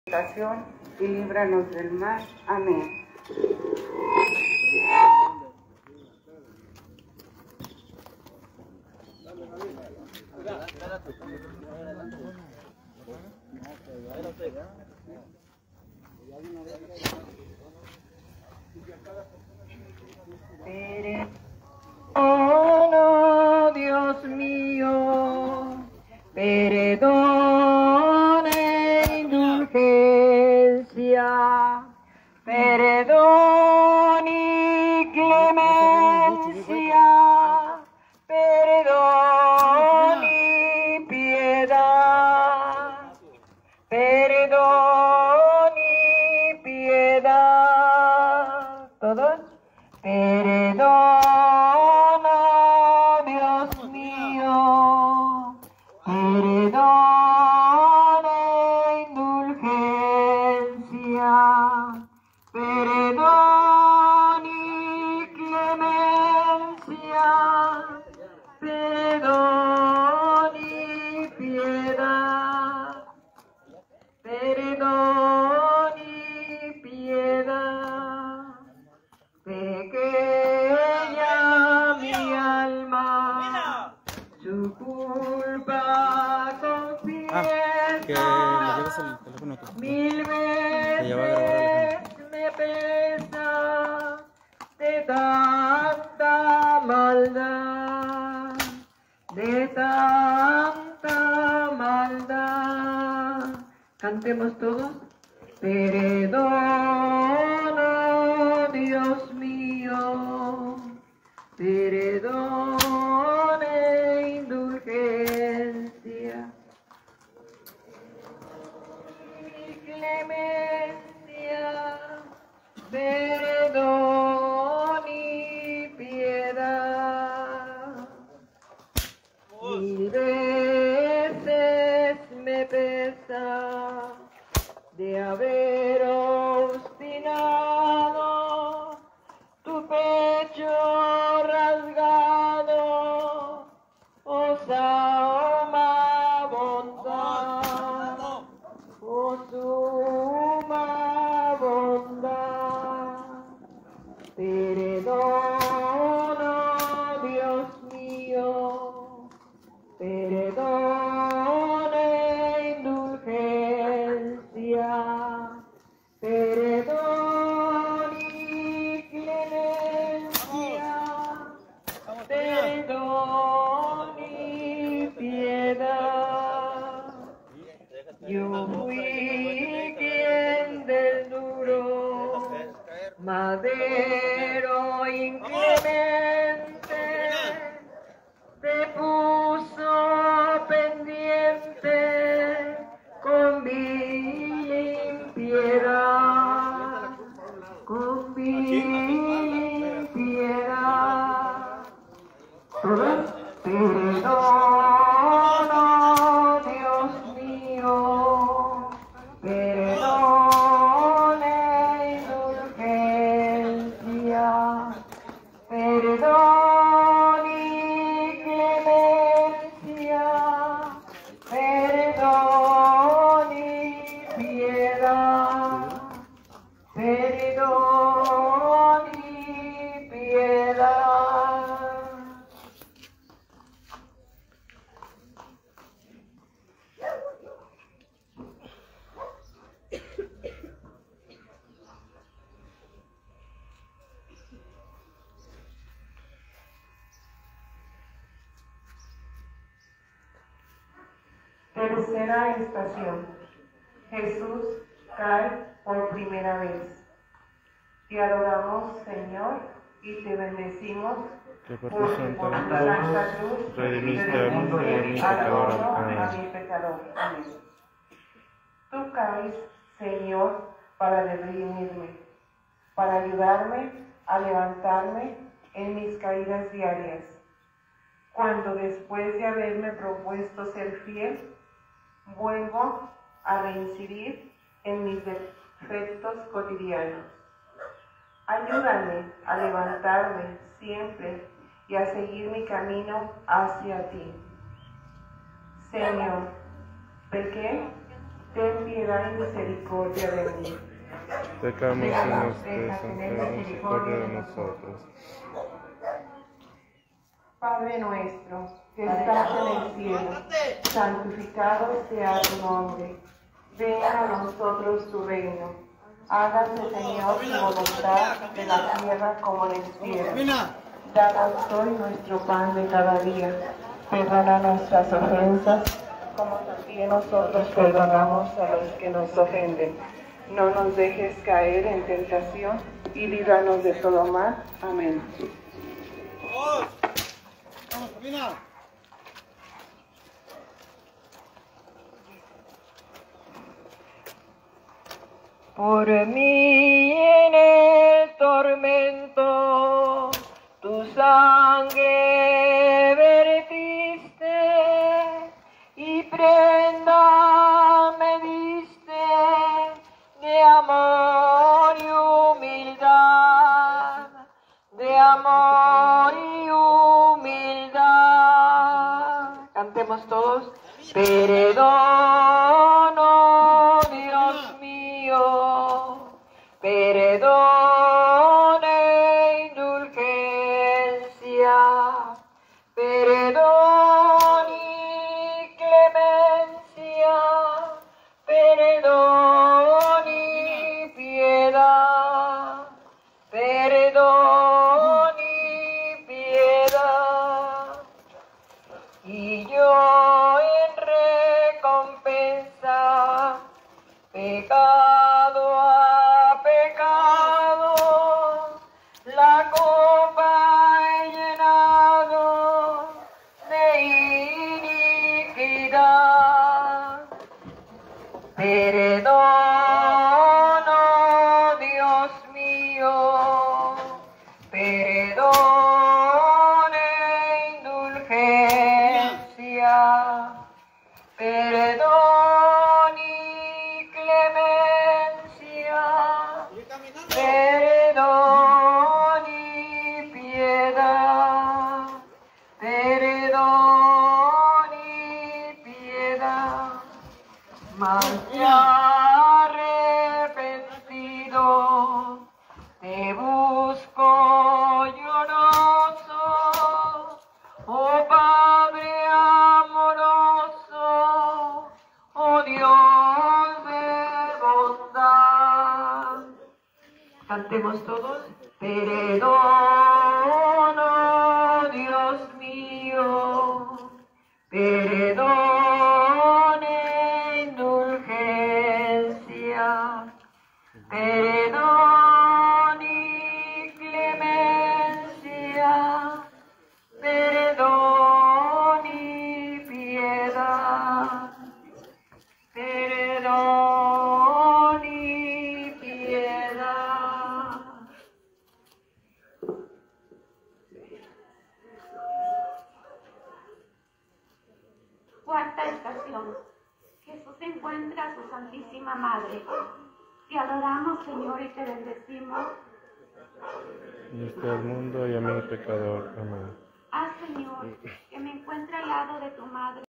tentación y líbranos del mal. Amén. Oh, Dios mío, perdón e indulgencia, perdón y clemencia, perdón y piedad, perdón y piedad, todos, perdón. Perdón e indulgencia, perdón y clemencia, perdón y piedad, perdón y piedad, pequeña mi alma, su culpa que le llevas el teléfono que 1000 veces me pesa de tanta maldad, de tanta maldad. Cantemos todos. Perdona, Dios mío, perdón e indulgencia, clemencia, perdón y piedad. 1000 veces me pesa de haber obstinado tu pecho rasgado, oh suma bondad, oh suma bondad. Perdona, Dios mío, perdón e indulgencia, perdón y clemencia, perdón y piedad. Yo fui quien del duro madero inclemente te puso pendiente con vil impiedad, con vil impiedad. Perdona, Dios mío, perdón e indulgencia, perdón y clemencia, perdón y piedad, perdón y piedad. Tercera estación. Jesús cae por primera vez. Te adoramos, Señor, y te bendecimos, porque por tu santa cruz redimiste al mundo de mi pecador. Amén. Tú caes, Señor, para redimirme, para ayudarme a levantarme en mis caídas diarias. Cuando después de haberme propuesto ser fiel, vuelvo a reincidir en mis defectos cotidianos. Ayúdame a levantarme siempre y a seguir mi camino hacia ti. Señor, pequé ten piedad y misericordia de mí. Tecamos y nos tener misericordia de nosotros. Padre nuestro, que estás en el cielo, santificado sea tu nombre. Venga a nosotros tu reino. Hágase, Señor, tu voluntad en la tierra como en el cielo. Danos hoy nuestro pan de cada día. Perdona nuestras ofensas, como también nosotros perdonamos a los que nos ofenden. No nos dejes caer en tentación y líbranos de todo mal. Amén. Por mí en el tormento, tu sangre vertiste y prenda me diste de amor y humildad, de amor y humildad. Cantemos todos. Perdono, Dios mío, perdone, indulgencia, perdón y clemencia, perdón y piedad, perdón y piedad. Y yo en recompensa, pecado a pecado, la copa he llenado de iniquidad. Perdono, Dios mío, perdone, indulgencia, perdón y clemencia, perdón y piedad, perdón y piedad. Mas ya arrepentido, te busco lloroso, oh Padre amoroso, oh Dios de bondad. Cantemos todos. Perdono, Dios mío, perdone, indulgencia, perdón y clemencia, perdón y piedad, perdón y piedad. Cuarta estación. Jesús encuentra a su Santísima Madre. Te adoramos, Señor, y te bendecimos. Y este al mundo y a mí pecador. Amén. Haz, Señor, que me encuentre al lado de tu Madre.